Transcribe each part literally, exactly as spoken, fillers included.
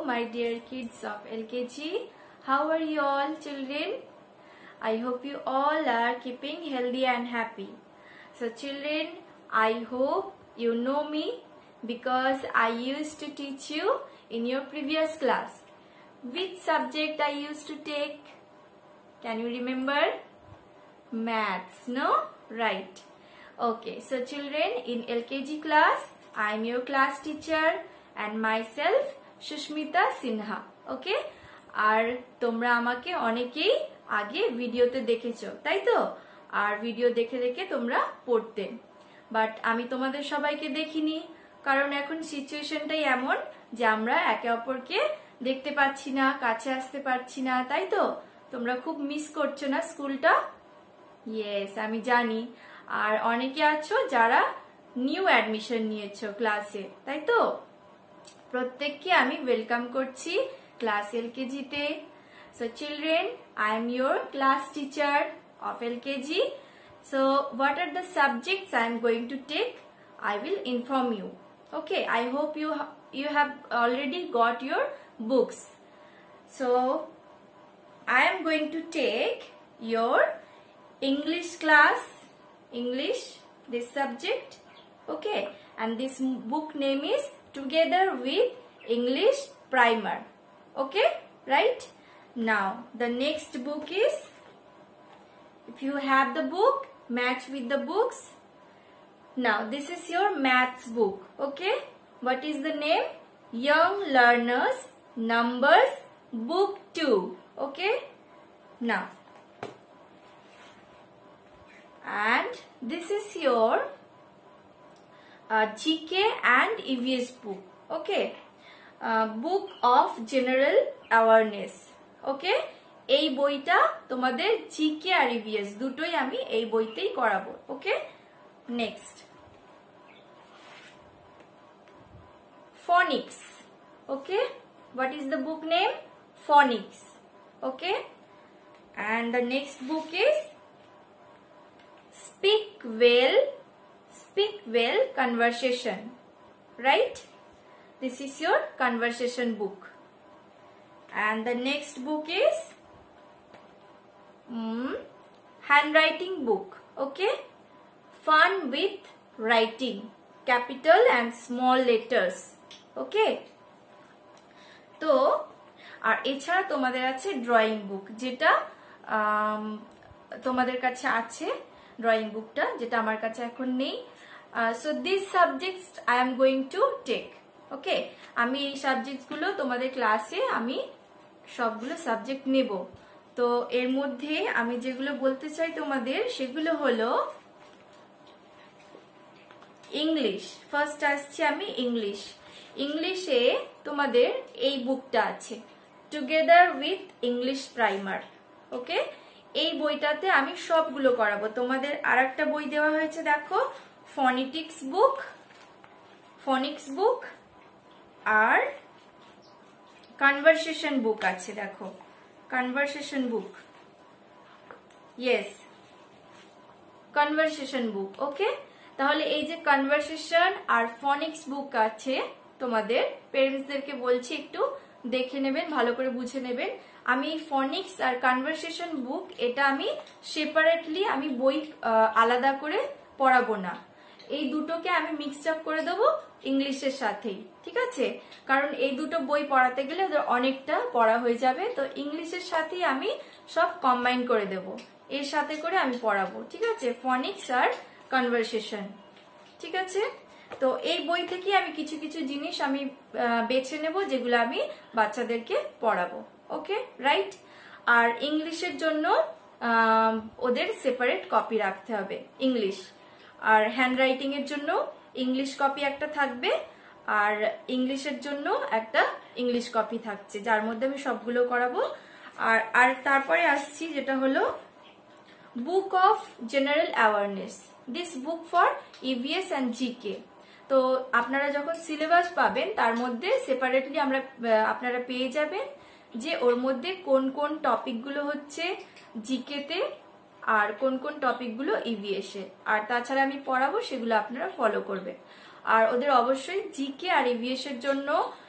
my dear kids of L K G. How are you all, children? I hope you all are keeping healthy and happy. So children, I hope you know me because I used to teach you in your previous class. Which subject I used to take? Can you remember? Maths, no? Right. Okay, so children, in L K G class, I am your class teacher and myself Sushmita Sinha. Okay? আর তোমরা আমাকে অনেকেই আগে ভিডিওতে দেখেছো, তাই তো? আর video দেখে দেখে তোমরা পড়তে, বাট আমি তোমাদের সবাইকে দেখিনি, কারণ এখন সিচুয়েশনটাই এমন যে আমরা একে অপরকে দেখতে পাচ্ছি না, কাছে আসতে পারছি না, তাই তো? তোমরা খুব মিস করছো না স্কুলটা? ইয়েস, আমি জানি। আর অনেকে আছো যারা নিউ অ্যাডমিশন নিয়েছো ক্লাসে, তাই তো? প্রত্যেককে আমি ওয়েলকাম করছি ক্লাস এল কেজি তে। So children, I am your class teacher of L K G. So what are the subjects I am going to take? I will inform you. Okay, I hope you ha you have already got your books. So I am going to take your English class, English, this subject. Okay, and this book name is Together with English Primer. Okay, right? Now the next book is, if you have the book, match with the books. Now this is your maths book. Okay, what is the name? Young Learners Numbers Book two. Okay, now, and this is your uh, G K and E V S book. Okay, uh, book of general awareness. Okay, এই বইটা তোমাদের GK আর EVS দুটোই আমি এই বইতেই করাবো। Okay, next phonics. Okay, what is the book name? Phonics. Okay, and the next book is Speak Well, Speak Well Conversation. Right? This is your conversation book. And the next book is mm, handwriting book. Okay, Fun with Writing, capital and small letters. Okay, তো আর এছাড়া তোমাদের আছে drawing book, যেটা তোমাদের কাছে আছে drawing বুকটা, যেটা আমার কাছে এখন নেই। So this subjects I am going to take. Okay, আমি এই সাবজেক্টগুলো তোমাদের ক্লাসে আমি সবগুলো সাবজেক্ট নেব। তো এর মধ্যে আমি যেগুলো বলতে চাই তোমাদের সেগুলো হলো ইংলিশ। ফার্স্ট আসছি আমি ইংলিশ। ইংলিশে তোমাদের এই বুকটা আছে, together with English primer. Okay, এই বইটাতে আমি সবগুলো করাবো। তোমাদের আর একটা বই দেওয়া হয়েছে, দেখো, ফনিটিক্স বুক, ফনিক্স বুক আর কনভারসেশন বুক আছে। দেখো, conversation book, yes, conversation book. Okay, তাহলে এই যে কনভারসেশন আর ফনিক্স বুক আছে, তোমাদের পেরেন্টসদেরকে বলছি একটু দেখে নেবেন, ভালো করে বুঝে নেবেন। আমি ফনিক্স আর কনভারসেশন বুক এটা আমি সেপারেটলি আমি বই আলাদা করে পড়াবো না, এই দুটোকে আমি মিক্স আপ করে দেবো ইংলিশের সাথেই, ঠিক আছে? কারণ এই দুটো বই পড়াতে গেলে ওদের অনেকটা পড়া হয়ে যাবে, তো ইংলিশের সাথেই আমি সব কম্বাইন করে দেব, এর সাথে করে আমি পড়াবো, ঠিক আছে? ফনিক্স আর কনভারসেশন, ঠিক আছে? তো এই বই থেকে আমি কিছু কিছু জিনিস আমি বেছে নেব যেগুলো আমি বাচ্চাদেরকে পড়াবো। ওকে, রাইট? আর ইংলিশের জন্য ওদের সেপারেট কপি রাখতে হবে ইংলিশ, আর হ্যান্ডরাইটিং এর জন্য ইংলিশ কপি একটা থাকবে, আর ইংলিশের জন্য একটা ইংলিশ কপি থাকছে, যার মধ্যে আমি সবগুলো করাবো। আর আর তারপরে আসছি যেটা হলো book of general awareness, this book for EVS and GK. তো আপনারা যখন সিলেবাস পাবেন তার মধ্যে সেপারেটলি আমরা আপনারা পেয়ে যাবেন যে ওর মধ্যে কোন কোন টপিকগুলো হচ্ছে জিকেতে আর কোন কোন টপিকগুলো ইভিএস এ, আর তাছাড়া আমি পড়াবো সেগুলো আপনারা ফলো করবেন। আর ওদের অবশ্যই জিকে আর ইভিএস এর জন্য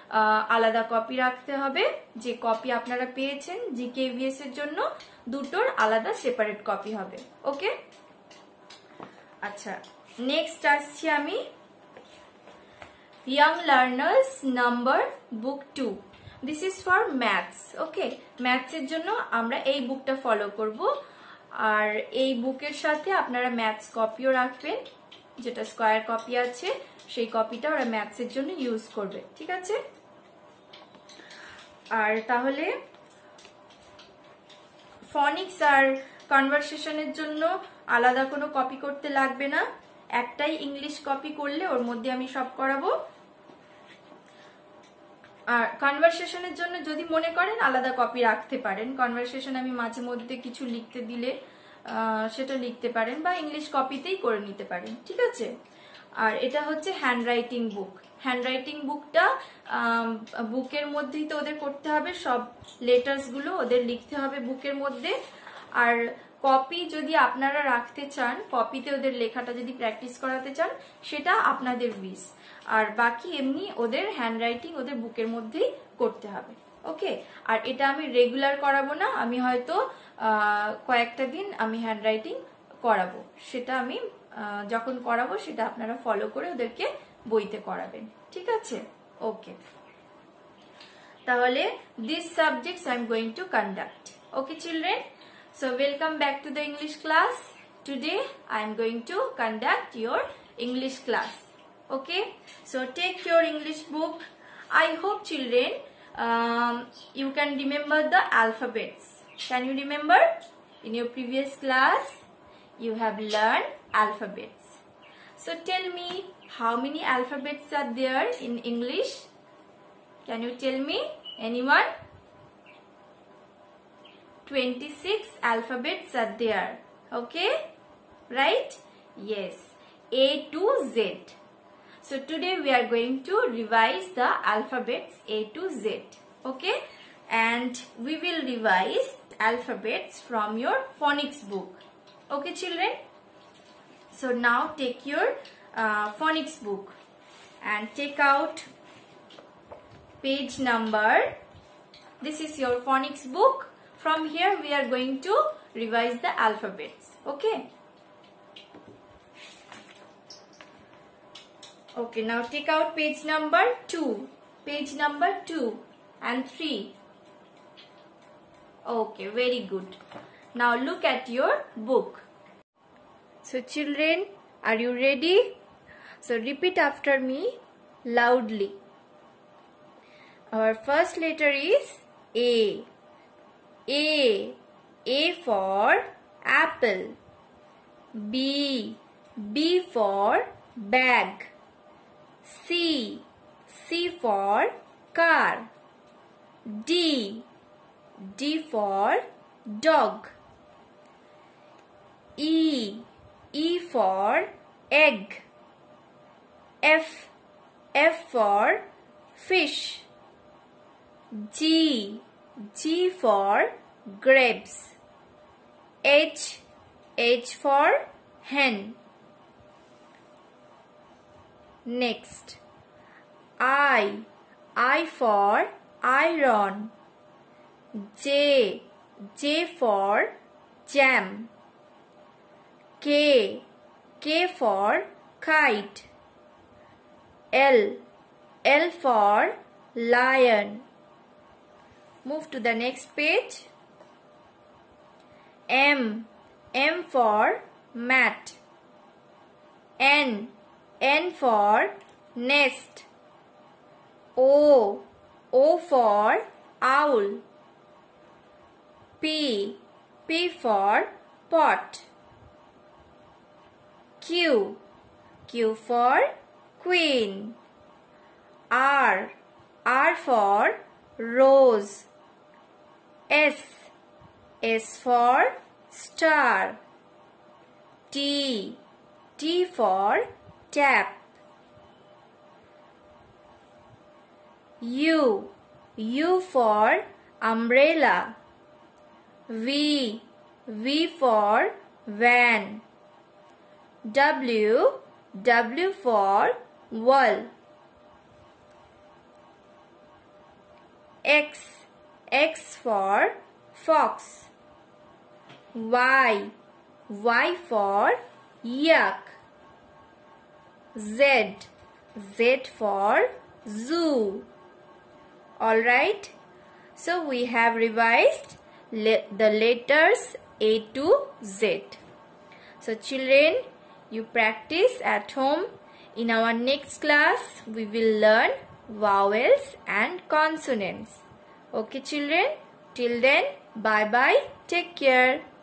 আলাদা কপি রাখতে হবে। যে কপি আপনারা পেয়েছেন জিকেভিএস এর জন্য দুটোর আলাদা সেপারেট কপি হবে। ওকে, আচ্ছা নেক্সট আসছি আমি young learners number book two. This is for maths. Okay, ম্যাথস এর জন্য আমরা এই বুকটা ফলো করব। আর এই বুকের সাথে আপনারা ম্যাথস কপিও রাখবেন, যেটা স্কয়ার কপি আছে সেই কপিটা ওরা ম্যাথস এর জন্য ইউজ করবে। ঠিক আছে, আর তাহলে ফনিক্স আর কনভারসেশনের জন্য আলাদা কোনো কপি করতে লাগবে না, একটাই ইংলিশ কপি করলে ওর মধ্যে আমি সব করাবো। আর কনভারসেশনের জন্য যদি মনে করেন আলাদা কপি রাখতে পারেন, কনভারসেশন আমি মাঝে মধ্যে কিছু লিখতে দিলে সেটা লিখতে পারেন বা ইংলিশ কপিতেই করে নিতে পারেন। ঠিক আছে, আর এটা হচ্ছে handwriting book. Handwriting বুকটা বুকের মধ্যেই তো ওদের করতে হবে, সব লেটার্স গুলো ওদের লিখতে হবে বুকের মধ্যে। আর কপি যদি আপনারা রাখতে চান, কপিতে ওদের লেখাটা যদি প্র্যাকটিস করাতে চান সেটা আপনাদের উইশ। আর বাকি এমনি ওদের হ্যান্ড রাইটিং ওদের বুকের মধ্যেই করতে হবে। ওকে, আর এটা আমি রেগুলার করাবো না, আমি হয়তো কয়েকটা দিন আমি হ্যান্ড রাইটিং করাবো, সেটা আমি যখন করাবো সেটা আপনারা ফলো করে ওদেরকে বইতে করাবেন। ঠিক আছে, ওকে, তাহলে this subjects I am going to conduct. Okay children, so welcome back to the English class. Today I am going to conduct your English class. Okay, so take your English book. I hope children um, you can remember the alphabets. Can you remember? In your previous class you have learned alphabets. So tell me, how many alphabets are there in English? Can you tell me? Anyone? twenty-six alphabets are there. Okay, right? Yes, A to Z. So today we are going to revise the alphabets A to Z. Okay, and we will revise alphabets from your phonics book. Okay children, so now take your uh, phonics book and take out page number. This is your phonics book. From here we are going to revise the alphabets. Okay, okay, now take out page number two, page number two and three. Okay, very good. Now look at your book. So children, are you ready? So repeat after me loudly. Our first letter is A. A. A for apple. B. B for bag. C. C for car. D. D for dog. E. E for egg. F. F for fish. G. G for grapes. H. H for hen. Next, I. I for iron. J. J for jam. K. K for kite. L. L for lion. Move to the next page. M. M for mat. N. N for nest. O. O for owl. P. P for pot. Q. Q for queen. R. R for rose. S. S for star. T. T for tap. U. U for umbrella. V. V for van. W. W for wall. X. X for fox. Y. Y for yak. Z. Z for zoo. Alright. So we have revised le the letters A to Z. So children, you practice at home. In our next class, we will learn vowels and consonants. Okay children, till then, bye bye, take care.